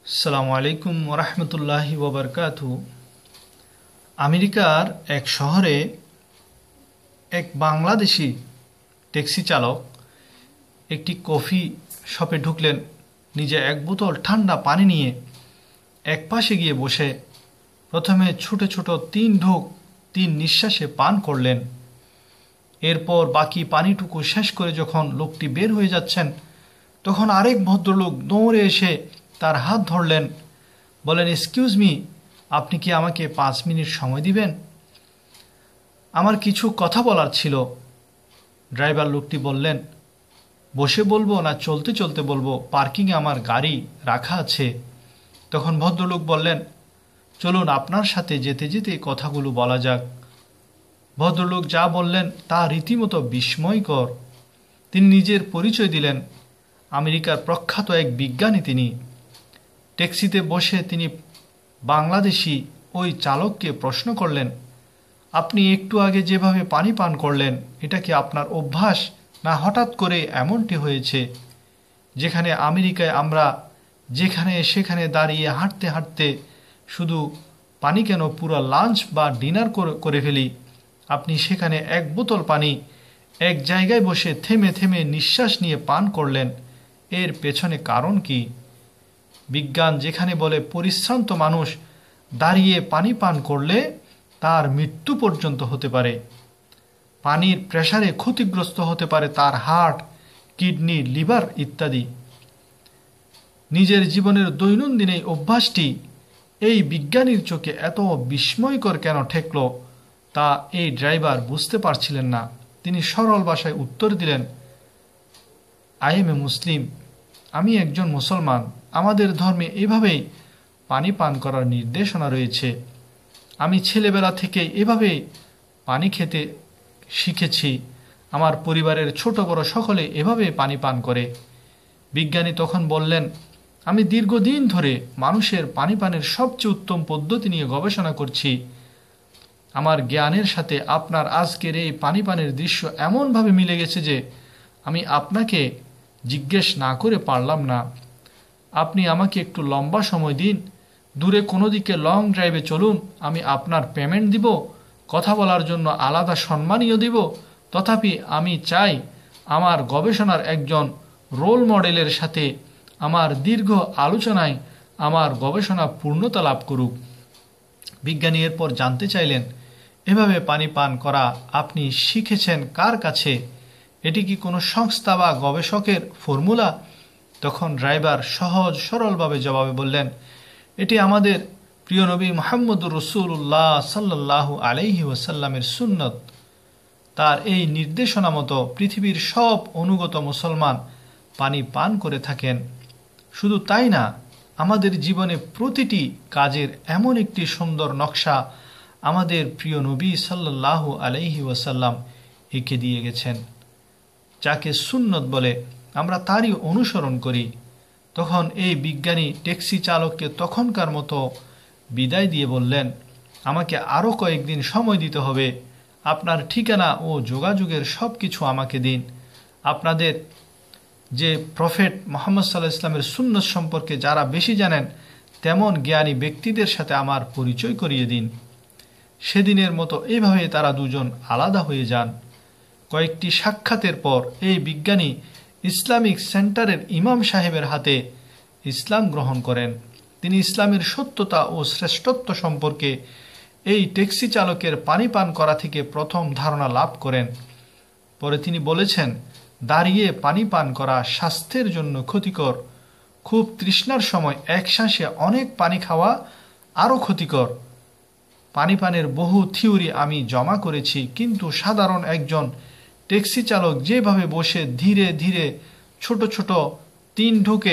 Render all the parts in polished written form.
আসসালামু আলাইকুম ওরহমতুল্লাহি ওবরকাতু। আমেরিকার এক শহরে এক বাংলাদেশি ট্যাক্সি চালক একটি কফি শপে ঢুকলেন। নিজে এক বোতল ঠান্ডা পানি নিয়ে এক পাশে গিয়ে বসে প্রথমে ছোট ছোট 3 ঢোক 3 নিঃশ্বাসে পান করলেন। এরপর বাকি পানিটুকু শেষ করে যখন লোকটি বের হয়ে যাচ্ছেন, তখন আরেক ভদ্রলোক দৌড়ে এসে তার হাত ধরলেন, বলেন, এক্সকিউজ মি, আপনি কি আমাকে 5 মিনিট সময় দিবেন? আমার কিছু কথা বলার ছিল। ড্রাইভার লোকটি বললেন, বসে বলবো না চলতে চলতে বলবো? পার্কিংয়ে আমার গাড়ি রাখা আছে। তখন ভদ্রলোক বললেন, চলুন আপনার সাথে যেতে যেতে কথাগুলো বলা যাক। ভদ্রলোক যা বললেন তা রীতিমতো বিস্ময়কর। তিনি নিজের পরিচয় দিলেন। আমেরিকার প্রখ্যাত এক বিজ্ঞানী তিনি। ট্যাক্সিতে বসে তিনি বাংলাদেশি ওই চালককে প্রশ্ন করলেন, আপনি একটু আগে যেভাবে পানি পান করলেন, এটা কি আপনার অভ্যাস, না হঠাৎ করে এমনটি হয়েছে? যেখানে আমেরিকায় আমরা যেখানে সেখানে দাঁড়িয়ে হাঁটতে হাঁটতে শুধু পানি কেন পুরো লাঞ্চ বা ডিনার করে ফেলি, আপনি সেখানে এক বোতল পানি এক জায়গায় বসে থেমে থেমে নিঃশ্বাস নিয়ে পান করলেন। এর পেছনে কারণ কি? বিজ্ঞান যেখানে বলে পরিশ্রান্ত মানুষ দাঁড়িয়ে পানি পান করলে তার মৃত্যু পর্যন্ত হতে পারে, পানির প্রেসারে ক্ষতিগ্রস্ত হতে পারে তার হার্ট, কিডনি, লিভার ইত্যাদি। নিজের জীবনের দৈনন্দিন এই অভ্যাসটি এই বিজ্ঞানীর চোখে এত বিস্ময়কর কেন ঠেকল, তা এই ড্রাইভার বুঝতে পারছিলেন না। তিনি সরল ভাষায় উত্তর দিলেন, আই এম এ মুসলিম, আমি একজন মুসলমান। আমাদের ধর্মে এভাবেই পানি পান করার নির্দেশনা রয়েছে। আমি ছেলেবেলা থেকে এভাবে পানি খেতে শিখেছি। আমার পরিবারের ছোট বড় সকলে এভাবে পানি পান করে। বিজ্ঞানী তখন বললেন, আমি দীর্ঘদিন ধরে মানুষের পানি পানের সবচেয়ে উত্তম পদ্ধতি নিয়ে গবেষণা করছি। আমার জ্ঞানের সাথে আপনার আজকের এই পানি পানের দৃশ্য এমনভাবে মিলে গেছে যে আমি আপনাকে জিজ্ঞেস না করে পারলাম না। আপনি আমাকে একটু লম্বা সময় দিন, দূরে কোনো দিকে লং ড্রাইভে চলুন, আমি আপনার পেমেন্ট দিব, কথা বলার জন্য আলাদা সম্মানীয় দিব। তথাপি আমি চাই আমার গবেষণার একজন রোল মডেলের সাথে আমার দীর্ঘ আলোচনায় আমার গবেষণা পূর্ণতা লাভ করুক। বিজ্ঞানী এরপর জানতে চাইলেন, এভাবে পানি পান করা আপনি শিখেছেন কার কাছে? এটি কি কোনো সংস্থা বা গবেষকের ফর্মুলা? তখন ড্রাইভার সহজ সরলভাবে জবাবে বললেন, এটি আমাদের প্রিয় নবী মুহাম্মদুর রাসূলুল্লাহ সাল্লাল্লাহু আলাইহি ওয়াসাল্লামের সুন্নত। তার এই নির্দেশনা মতো পৃথিবীর সব অনুগত মুসলমান পানি পান করে থাকেন। শুধু তাই না, আমাদের জীবনে প্রতিটি কাজের এমন একটি সুন্দর নকশা আমাদের প্রিয় নবী সাল্লাল্লাহু আলাইহি ওয়াসাল্লাম এঁকে দিয়ে গেছেন, যাকে সুন্নত বলে। আমরা তারই অনুসরণ করি। তখন এই বিজ্ঞানী ট্যাক্সি চালককে তখনকার মতো বিদায় দিয়ে বললেন, আমাকে আরও কয়েকদিন সময় দিতে হবে। আপনার ঠিকানা ও যোগাযোগের সব কিছু আমাকে দিন। আপনাদের যে প্রফেট মুহাম্মদ সাল্লাল্লাহু আলাইহি ওয়াসাল্লামের সুন্নত সম্পর্কে যারা বেশি জানেন, তেমন জ্ঞানী ব্যক্তিদের সাথে আমার পরিচয় করিয়ে দিন। সেদিনের মতো এইভাবে তারা দুজন আলাদা হয়ে যান। কয়েকটি সাক্ষাতের পর এই বিজ্ঞানী ইসলামিক সেন্টারের ইমাম সাহেবের হাতে ইসলাম গ্রহণ করেন। তিনি ইসলামের সত্যতা ও শ্রেষ্ঠত্ব সম্পর্কে এই ট্যাক্সি চালকের পানি পান করা থেকে প্রথম ধারণা লাভ করেন। পরে তিনি বলেছেন, দাঁড়িয়ে পানি পান করা স্বাস্থ্যের জন্য ক্ষতিকর। খুব তৃষ্ণার সময় এক শ্বাসে অনেক পানি খাওয়া আরও ক্ষতিকর। পানি পানের বহু থিওরি আমি জমা করেছি, কিন্তু সাধারণ একজন ট্যাক্সি চালক যেভাবে বসে ধীরে ধীরে ছোট ছোট 3 ঢোকে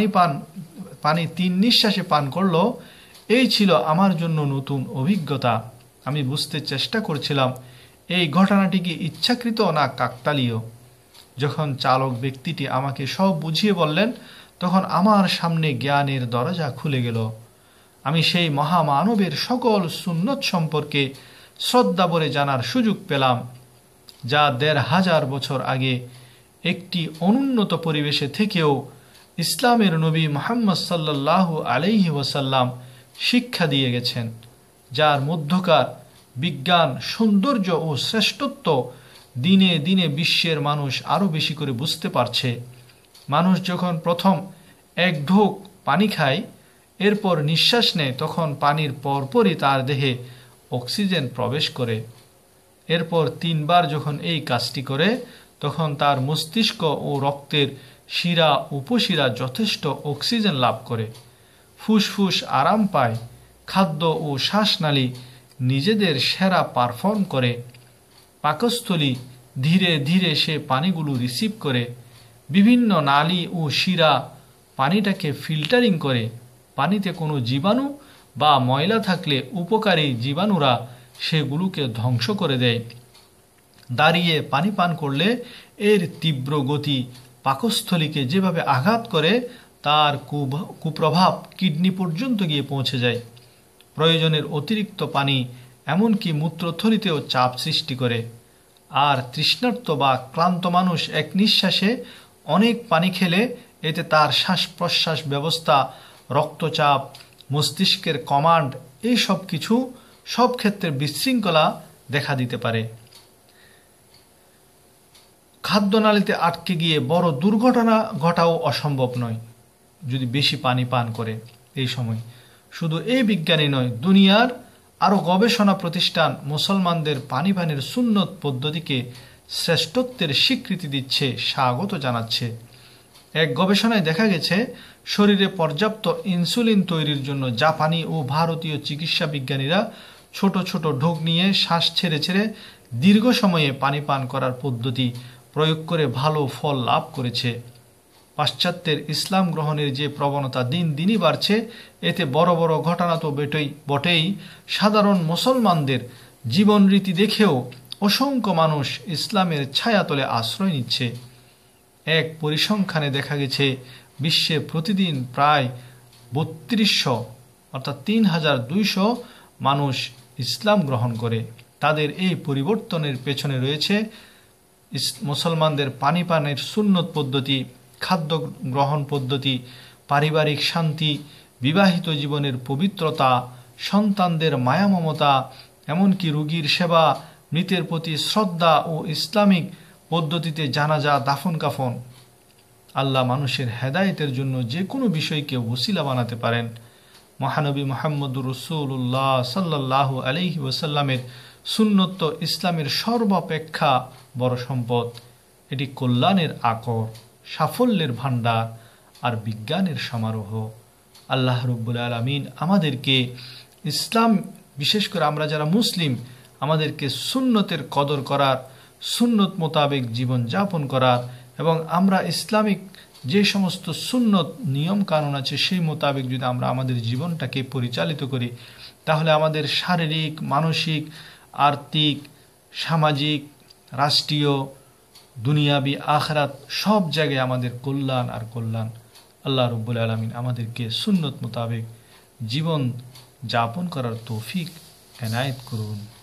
পানি 3 নিঃশ্বাসে পান করলো, এই ছিল আমার জন্য নতুন অভিজ্ঞতা। আমি বুঝতে চেষ্টা করছিলাম এই ঘটনাটি কি ইচ্ছাকৃত না কাকতালীয়। যখন চালক ব্যক্তিটি আমাকে সব বুঝিয়ে বললেন, তখন আমার সামনে জ্ঞানের দরজা খুলে গেল। আমি সেই মহামানবের সকল সুন্নত সম্পর্কে শ্রদ্ধা ভরে জানার সুযোগ পেলাম, যা 1500 বছর আগে একটি অনুন্নত পরিবেশে থেকেও ইসলামের নবী মুহাম্মদ সাল্লাল্লাহু আলাইহি ওয়াসাল্লাম শিক্ষা দিয়ে গেছেন, যার মধ্যকার বিজ্ঞান, সৌন্দর্য ও শ্রেষ্ঠত্ব দিনে দিনে বিশ্বের মানুষ আরও বেশি করে বুঝতে পারছে। মানুষ যখন প্রথম এক ঢোক পানি খায়, এরপর নিঃশ্বাস নেয়, তখন পানির পরপরই তার দেহে অক্সিজেন প্রবেশ করে। এরপর 3 বার যখন এই কাজটি করে, তখন তার মস্তিষ্ক ও রক্তের শিরা উপশিরা যথেষ্ট অক্সিজেন লাভ করে, ফুসফুস আরাম পায়, খাদ্য ও শ্বাসনালী নিজেদের সেরা পারফর্ম করে, পাকস্থলী ধীরে ধীরে সে পানিগুলো রিসিভ করে, বিভিন্ন নালী ও শিরা পানিটাকে ফিল্টারিং করে, পানিতে কোনো জীবাণু বা ময়লা থাকলে উপকারী জীবাণুরা সেগুলোকে ধ্বংস করে দেয়। দাঁড়িয়ে পানি পান করলে এর তীব্র গতি পাকস্থলীকে যেভাবে আঘাত করে, তার কুপ্রভাব কিডনি পর্যন্ত গিয়ে পৌঁছে যায়। প্রয়োজনের অতিরিক্ত পানি এমনকি মূত্রথলিতেও চাপ সৃষ্টি করে। আর তৃষ্ণার্ত বা ক্লান্ত মানুষ এক নিঃশ্বাসে অনেক পানি খেলে এতে তার শ্বাস প্রশ্বাস ব্যবস্থা, রক্তচাপ, মস্তিষ্কের কমান্ড, এই সব কিছু সব ক্ষেত্রে বিশৃঙ্খলা দেখা দিতে পারে। খাদ্যনালীতে আটকে গিয়ে বড় দুর্ঘটনা ঘটাও অসম্ভব নয় যদি বেশি পানি পান করে। এই সময় শুধু এই বিজ্ঞানী নয়, দুনিয়ার আরও গবেষণা প্রতিষ্ঠান মুসলমানদের পানি পানের সুন্নত পদ্ধতিকে শ্রেষ্ঠত্বের স্বীকৃতি দিচ্ছে, স্বাগত জানাচ্ছে। এক গবেষণায় দেখা গেছে, শরীরে পর্যাপ্ত ইনসুলিন তৈরির জন্য জাপানি ও ভারতীয় চিকিৎসা বিজ্ঞানীরা ছোট ছোট ঢোক নিয়ে শ্বাস ছেড়ে ছেড়ে দীর্ঘ সময়ে পানি পান করার পদ্ধতি প্রয়োগ করে ভালো ফল লাভ করেছে। পাশ্চাত্যের ইসলাম গ্রহণের যে প্রবণতা দিন দিনই বাড়ছে, এতে বড় বড় ঘটনা তো বটেই, সাধারণ মুসলমানদের জীবনরীতি দেখেও অসংখ্য মানুষ ইসলামের ছায়াতলে আশ্রয় নিচ্ছে। এক পরিসংখ্যানে দেখা গেছে, বিশ্বে প্রতিদিন প্রায় 3200 অর্থাৎ 3200 মানুষ ইসলাম গ্রহণ করে। তাদের এই পরিবর্তনের পেছনে রয়েছে মুসলমানদের পানি পানের সুন্নত পদ্ধতি, খাদ্য গ্রহণ পদ্ধতি, পারিবারিক শান্তি, বিবাহিত জীবনের পবিত্রতা, সন্তানদের মায়া মমতা, এমনকি রোগীর সেবা, মৃতের প্রতি শ্রদ্ধা ও ইসলামিক পদ্ধতিতে জানাজা, দাফন কাফন। আল্লাহ মানুষের হেদায়েতের জন্য যে কোনো বিষয়কে ওসিলা বানাতে পারেন। মহানবী মুহাম্মদুর রাসূলুল্লাহ সাল্লাল্লাহু আলাইহি ওয়াসাল্লামের সুন্নত ইসলামের সর্বাপেক্ষা বড় সম্পদ। এটি কল্যাণের আকর, সাফল্যের ভাণ্ডার আর বিজ্ঞানের সমারোহ। আল্লাহ রাব্বুল আলামিন আমাদেরকে ইসলাম, বিশেষ করে আমরা যারা মুসলিম, আমাদেরকে সুন্নতের কদর করার, সুন্নত মোতাবেক জীবন যাপন করার এবং আমরা ইসলামিক যে সমস্ত সুন্নত নিয়ম কানুন আছে সেই মোতাবেক যদি আমরা আমাদের জীবনটাকে পরিচালিত করি, তাহলে আমাদের শারীরিক, মানসিক, আর্থিক, সামাজিক, রাষ্ট্রীয়, দুনিয়াবি, আখরাত সব জায়গায় আমাদের কল্যাণ আর কল্যাণ। আল্লাহ রাব্বুল আলামিন আমাদেরকে সুন্নত মোতাবেক জীবন যাপন করার তৌফিক এনায়েত করুন।